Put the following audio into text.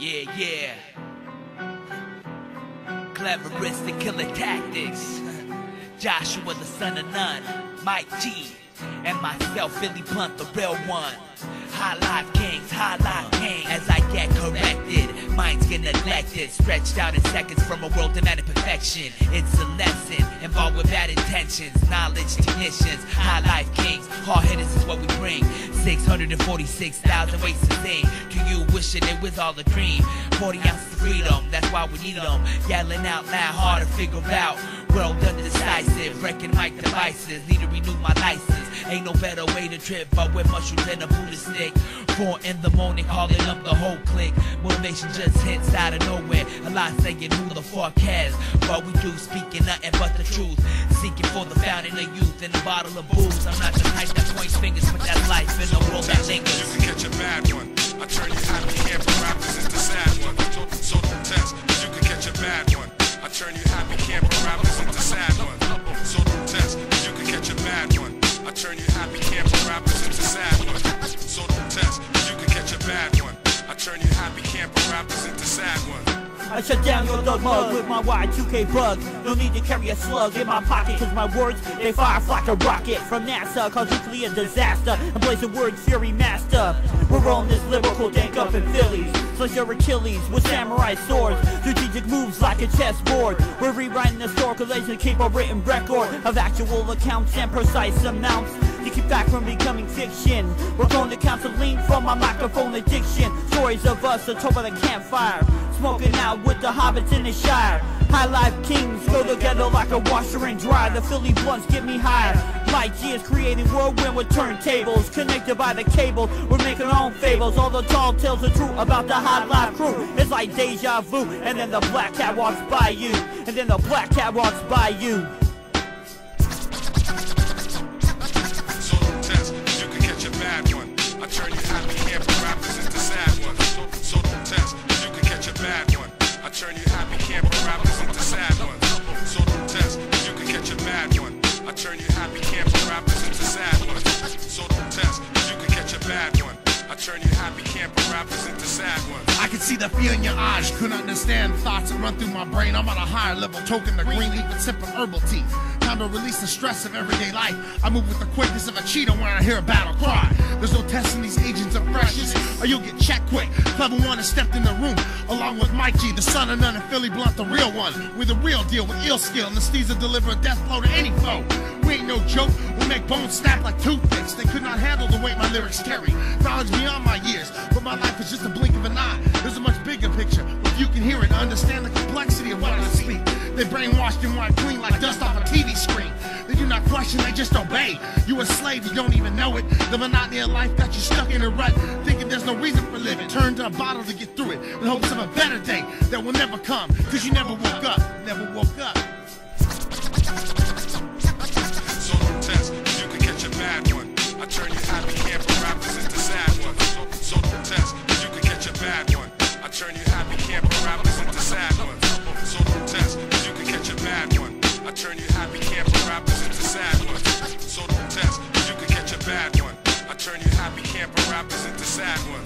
Yeah. Cleveristic killer tactics. Joshua the son of none, Mike G, and myself, Philly Blunt, the real one. High life kings, as I get corrected. Minds get neglected, stretched out in seconds from a world demanding perfection. It's a lesson, involved with bad intentions. Knowledge technicians, high life kings. Hard hitters is what we bring. 646,000 ways to sing. To you wishing it was all a dream. 40 ounces of freedom, that's why we need them. Yelling out loud, hard to figure out. World undecisive, wrecking mic devices. Need to renew my license. Ain't no better way to trip, but with mushrooms and a Buddha stick. 4 in the morning, calling up the whole clique. Motivation just hits out of nowhere. A lot saying who the fuck cares. But we do speaking nothing but the truth. Seeking for the fountain of youth and a bottle of booze. I'm not the type that points fingers, but that's life in the world that lingers. You can catch a bad one. I turn you happy camper rappers into sad one. So don't test. You can catch a bad one. I turn you happy camper rappers into sad one. So don't test. You can catch a bad one. I turn you happy camper rappers into sad one. So don't test. You can catch a bad one. I turn you happy camper rappers into sad one. I shut down your thug mug with my Y2K bug. No need to carry a slug in my pocket, cause my words, they fire like a rocket from NASA, cause nuclear disaster. I'm blazing word fury master. We're on this lyrical dank up in Phillies. Slice your Achilles with samurai swords. Strategic moves like a chessboard. We're rewriting the historical legend to keep a written record of actual accounts and precise amounts to keep back from becoming fiction. We're going to counseling from my microphone addiction. Stories of us atop of the campfire, smoking out with the hobbits in the Shire. High life kings go together like a washer and dryer. The Philly blunts get me higher. Mike G is creating whirlwind with turntables, connected by the cable. We're making our own fables. All the tall tales are true about the high life crew. It's like deja vu, and then the black cat walks by you, and then the black cat walks by you. So don't test. You can catch a bad one. I turn you happy camper rappers into sad ones. So don't test. You can catch a bad one. I turn you happy camper rappers into sad ones. So don't test. You can catch a bad one. I turn you happy camper rappers into sad ones. So don't test. You can catch a bad one. I turn you happy camper rappers into sad ones. I can see the fear in your eyes, couldn't understand thoughts that run through my brain. I'm on a higher level, token the green leaf and sipping herbal tea. Time to release the stress of everyday life. I move with the quickness of a cheetah when I hear a battle cry. There's no testing these agents of freshness, or you'll get checked quick. Clever one has stepped in the room, along with Mike G, the son of none, and Philly Blunt, the real one. We're the real deal with ill skill, and the steeds that deliver a death blow to any foe. We ain't no joke, we make bones snap like toothpicks. They could not handle the weight my lyrics carry. Knowledge beyond my years, but my life is just a blink of an eye. There's a much bigger picture, if you can hear it, understand the complexity of what I speak. They brainwashed and wipe clean like dust off a TV screen. They do not question, they just obey. You a slave, you don't even know it. The monotony of life got you stuck in a rut, thinking there's no reason for living. Turn to a bottle to get through it, in hopes of a better day that will never come, cause you never woke up, never woke up. So don't test, you can catch a bad one. I turn you happy camper rappers into sad ones. So don't test, you can catch a bad one. I turn you happy camper rappers into sad ones. So don't test, you can catch a bad one. I turn you happy camper rappers into sad ones. So don't test, you can catch a bad one. I turn you happy camper rappers into sad ones.